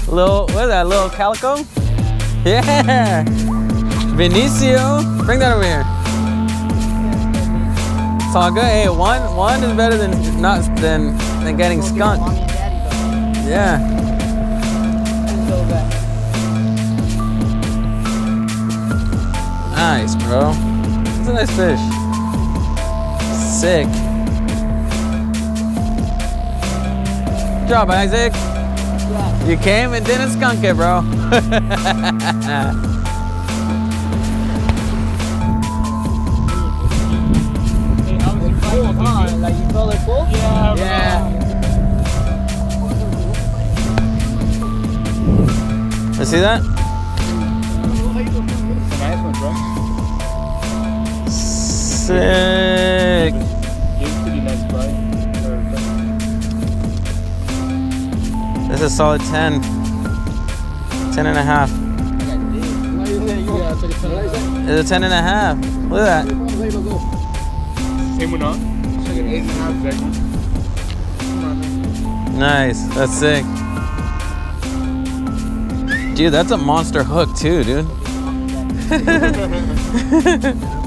Little, what is that, little calico? Yeah! Vinicio, bring that over here. It's all good. Hey, one is better than getting skunked. Yeah. Nice, bro. That's a nice fish. Sick. Good job, Isaac. You came and didn't skunk it, bro. Like you felt it full? Yeah. Let's see that? Nice one, bro. Sick. Pretty nice bite. This is a solid 10. 10 and a half. It's a 10 and a half. Look at that. Same one on? It's like an 8.5 Nice. That's sick. Dude, that's a monster hook too, dude.